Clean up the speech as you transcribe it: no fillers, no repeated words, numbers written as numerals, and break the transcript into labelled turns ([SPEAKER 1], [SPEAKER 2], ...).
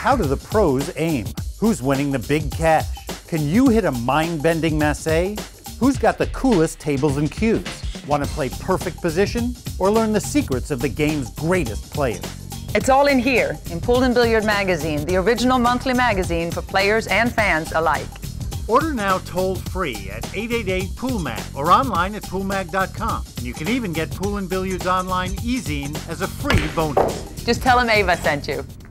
[SPEAKER 1] How do the pros aim? Who's winning the big cash? Can you hit a mind-bending massé? Who's got the coolest tables and cues? Want to play perfect position or learn the secrets of the game's greatest players?
[SPEAKER 2] It's all in here, in Pool and Billiard Magazine, the original monthly magazine for players and fans alike.
[SPEAKER 1] Order now toll-free at 888-POOL-MAG or online at poolmag.com. You can even get Pool and Billiards Online e-zine as a free bonus.
[SPEAKER 2] Just tell them Ava sent you.